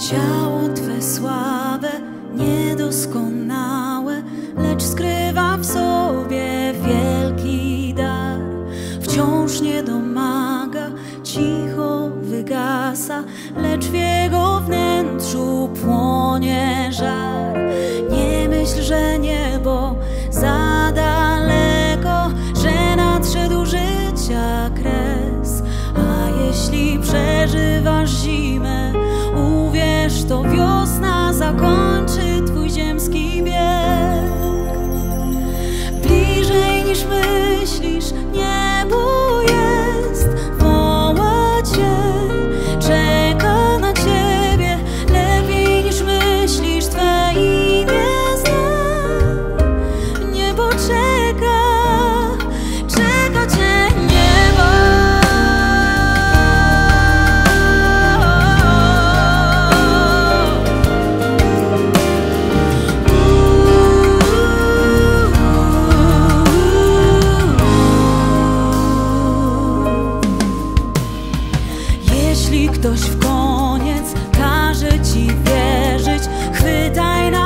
Ciało Twe słabe, niedoskonałe, lecz skrywa w sobie wielki dar. Wciąż nie domaga, cicho wygasa, lecz w jego wnętrzu płonie żar. Nie myśl, że niebo za daleko, że nadszedł życia kres. A jeśli przeżywasz zimę, uwierz, to wiosna zakończy Twój ziemski bieg. Bliżej niż myślisz, niebo jest, woła Cię, czeka na Ciebie. Lepiej niż myślisz, Twe imię zna. Niebo czeka, czeka Cię niebo. Jeśli ktoś w koniec każe Ci wierzyć, chwytaj na